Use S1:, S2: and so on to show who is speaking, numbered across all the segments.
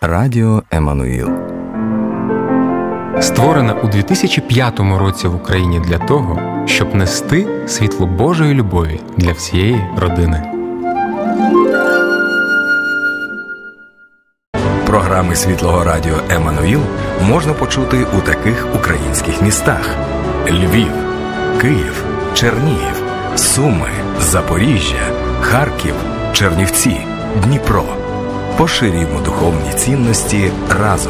S1: Радіо Еммануїл.
S2: Створена у 2005 році в Україні для того, щоб нести світло Божої любові для всієї родини.
S1: Програми Світлого Радіо Еммануїл можна почути у таких українських містах: Львів, Київ, Чернігів, Суми, Запоріжжя, Харків, Чернівці, Дніпро. Поширюємо духовні цінності разом.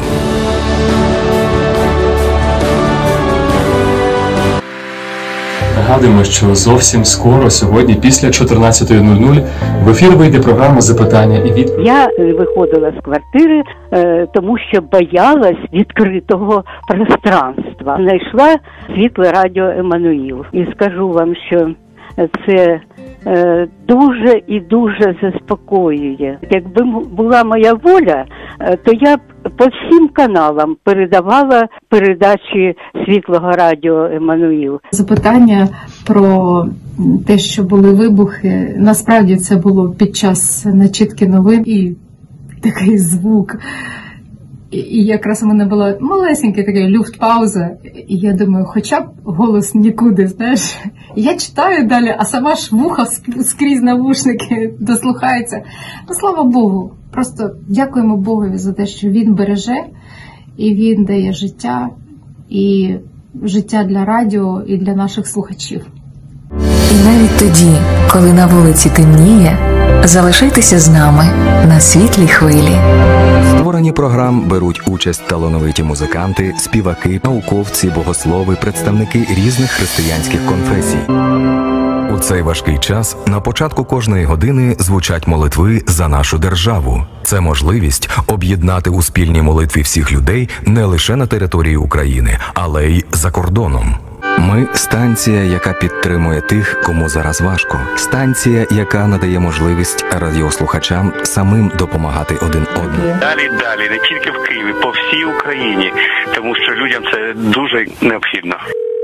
S2: Нагадуємо, що зовсім скоро, сьогодні, після 14:00, в ефір вийде програма «Запитання і відповіді».
S3: Я виходила з квартири, тому що боялась відкритого пространства. Знайшла Світле Радіо Еммануїл. І скажу вам, що це дуже і дуже заспокоює. Якби була моя воля, то я б по всім каналам передавала передачі Світлого Радіо Еммануїл.
S4: Запитання про те, що були вибухи, насправді це було під час начитки новин, і такий звук. І якраз у мене була малесенька така люфтпауза, і я думаю, хоча б голос нікуди, знаєш. Я читаю далі, а сама ж вуха скрізь навушники дослухається. Ну, слава Богу, просто дякуємо Богові за те, що Він береже, і Він дає життя, і життя для радіо, і для наших слухачів.
S5: І навіть тоді, коли на вулиці темніє, залишайтеся з нами на світлій хвилі.
S1: В створенні програм беруть участь талановиті музиканти, співаки, науковці, богослови, представники різних християнських конфесій. У цей важкий час на початку кожної години звучать молитви за нашу державу. Це можливість об'єднати у спільній молитві всіх людей не лише на території України, але й за кордоном. Ми – станція, яка підтримує тих, кому зараз важко. Станція, яка надає можливість радіослухачам самим допомагати один одному.
S6: Далі, не тільки в Києві, по всій Україні, тому що людям це дуже необхідно.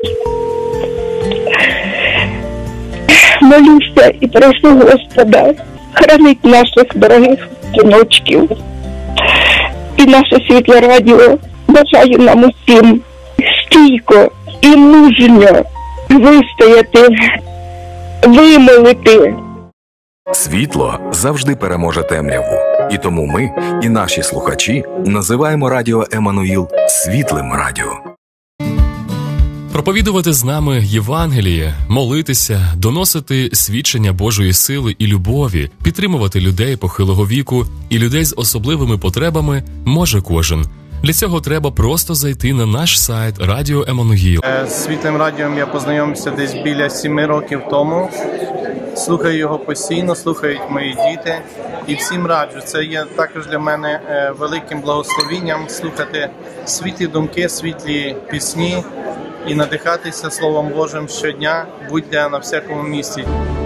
S7: Молюся і прошу Господа хранить наших дорогих синочків і наше Світле Радіо. Бажаю нам усім стійко і мужньо вистояти, вимолити.
S1: Світло завжди переможе темряву. І тому ми, і наші слухачі, називаємо Радіо Еммануїл світлим радіо.
S8: Проповідувати з нами Євангеліє, молитися, доносити свідчення Божої сили і любові, підтримувати людей похилого віку і людей з особливими потребами може кожен. Для цього треба просто зайти на наш сайт Радіо Еммануїл.
S9: З Світлим Радіом я познайомився десь біля 7 років тому. Слухаю його постійно, слухають мої діти. І всім раджу. Це є також для мене великим благословінням слухати світлі думки, світлі пісні і надихатися Словом Божим щодня, будь-де на всякому місці.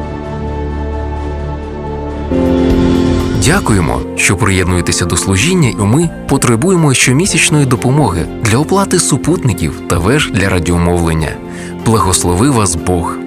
S10: Дякуємо, що приєднуєтеся до служіння, і ми потребуємо щомісячної допомоги для оплати супутників та веж для радіомовлення. Благослови вас Бог!